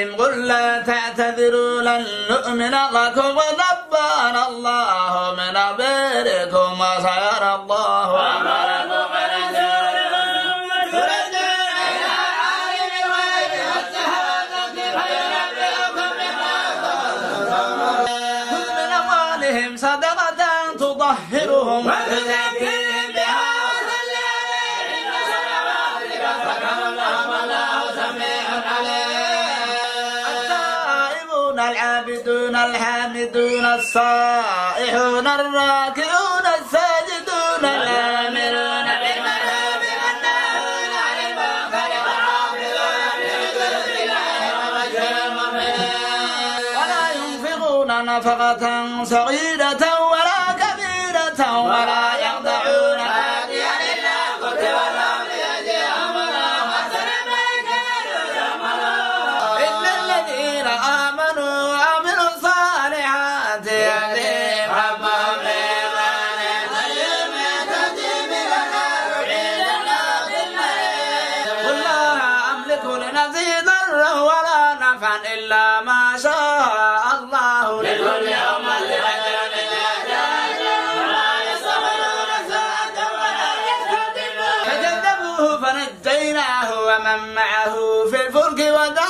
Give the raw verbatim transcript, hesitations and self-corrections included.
عليهم قل لا تعتذروا لن نؤمن لكم ونبأنا الله من أخباركم وسيرى الله أعمالكم صدقة تطهرهم وتزكيهم بها وصل عليهم إن صلواتك سكن لهم والله سميع عليم. التائبون العابدون الحامدون الصائحون الراكعون الساجدون الآمرون بالمعروف والناهون عن المنكر والحافظون لحدود الله وبشر المؤمنين. ولا ينفقون نفقة صغيرة ولا كبيرة ولا يخضعون هاديا إلا كتب لهم بأجرهم ولا حسن ما كانوا يعملون. إن الذين آمنوا وعملوا الصالحات يهديهم ربهم بإيمانهم طيب يهتدي من النار عند الله المعين. قل لا أملك لنفسي ضرا ولا نفعا إلا ما شاء الله لكل أمة أجل إذا ولا يصبرون ساعة ولا يستقدمون. فكذبوه فنجيناه ومن معه في الفلك